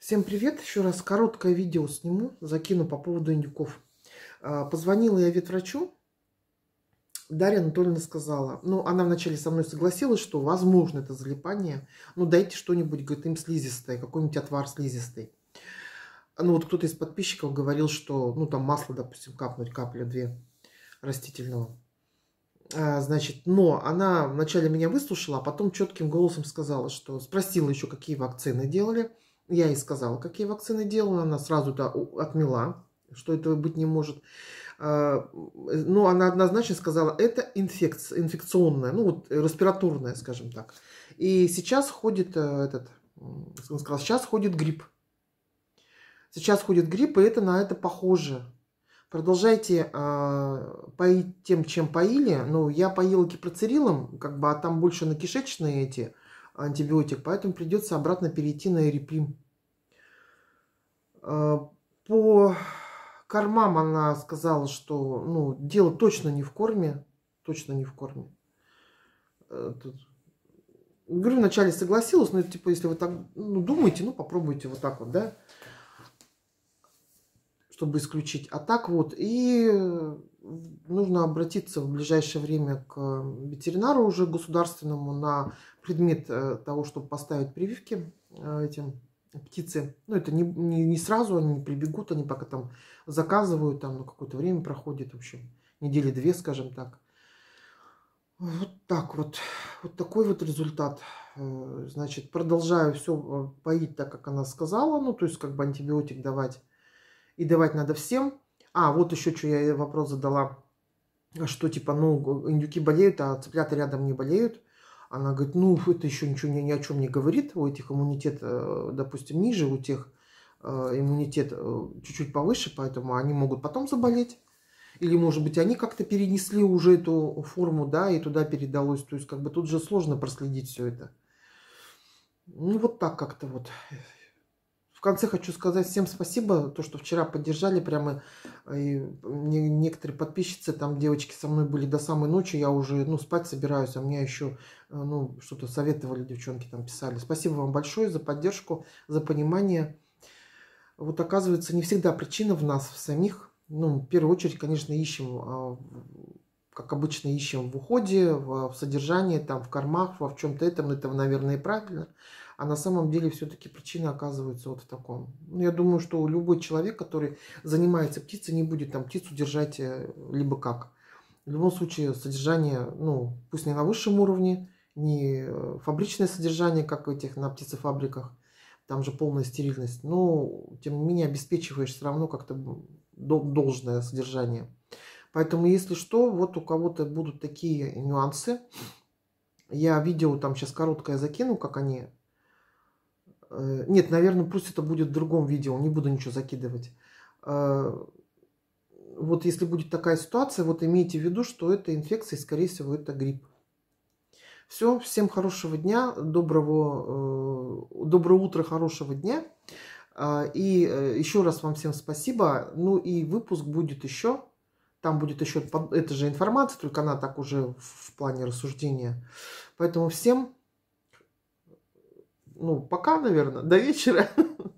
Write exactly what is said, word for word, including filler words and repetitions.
Всем привет! Еще раз короткое видео сниму, закину по поводу индюков. Позвонила я ветврачу. Дарья Анатольевна сказала, ну, она вначале со мной согласилась, что возможно это залипание. Ну, дайте что-нибудь, говорит, им слизистое, какой-нибудь отвар слизистый. Ну, вот кто-то из подписчиков говорил, что, ну, там масло, допустим, капнуть, капля-две растительного. А, значит, но она вначале меня выслушала, а потом четким голосом сказала, что спросила еще, какие вакцины делали. Я ей сказала, какие вакцины делала. Она сразу да, отмела, что этого быть не может. А, но она однозначно сказала, это инфекция, инфекционная, ну вот респираторная, скажем так. И сейчас ходит этот, он сказал, сейчас ходит грипп. Сейчас ходит грипп, и это на это похоже. Продолжайте э, поить тем, чем поили. Ну, я поила кипроцерилом, как бы, а там больше на кишечные эти антибиотик, поэтому придется обратно перейти на эриприм. Э, по кормам она сказала, что ну, дело точно не в корме. Точно не в корме. Э, тут... Говорю, вначале согласилась, но типа, если вы так ну, думаете, ну попробуйте вот так вот, да, чтобы исключить. А так вот, и нужно обратиться в ближайшее время к ветеринару уже государственному на предмет того, чтобы поставить прививки этим птице. Ну, это не, не, не сразу, они не прибегут, они пока там заказывают, там, ну, какое-то время проходит, в общем, недели две, скажем так. Вот так вот. Вот такой вот результат. Значит, продолжаю все поить так, как она сказала, ну, то есть, как бы антибиотик давать. И давать надо всем. А, вот еще что я вопрос задала. Что типа, ну, индюки болеют, а цыплята рядом не болеют. Она говорит, ну, это еще ничего ни, ни о чем не говорит. У этих иммунитет, допустим, ниже, у тех иммунитет чуть-чуть повыше, поэтому они могут потом заболеть. Или, может быть, они как-то перенесли уже эту форму, да, и туда передалось. То есть, как бы тут же сложно проследить все это. Ну, вот так как-то вот. В конце хочу сказать всем спасибо, то, что вчера поддержали, прямо и некоторые подписчицы, там девочки со мной были до самой ночи, я уже, ну, спать собираюсь, а мне еще, ну, что-то советовали, девчонки там писали. Спасибо вам большое за поддержку, за понимание. Вот оказывается, не всегда причина в нас, в самих. Ну, в первую очередь, конечно, ищем, как обычно, ищем в уходе, в содержании, там, в кормах, в чем-то этом, это, наверное, и правильно. А на самом деле все-таки причина оказывается вот в таком. Ну, я думаю, что любой человек, который занимается птицей, не будет там птицу держать либо как. В любом случае содержание, ну, пусть не на высшем уровне, не фабричное содержание, как в этих на птицефабриках, там же полная стерильность, но тем не менее обеспечиваешь все равно как-то должное содержание. Поэтому, если что, вот у кого-то будут такие нюансы. Я видео там сейчас короткое закину, как они... Нет, наверное, пусть это будет в другом видео, не буду ничего закидывать. Вот если будет такая ситуация, вот имейте в виду, что это инфекция, и, скорее всего, это грипп. Все, всем хорошего дня, доброго, доброго утра, хорошего дня. И еще раз вам всем спасибо. Ну и выпуск будет еще. Там будет еще эта же информация, только она так уже в плане рассуждения. Поэтому всем, ну, пока, наверное, до вечера.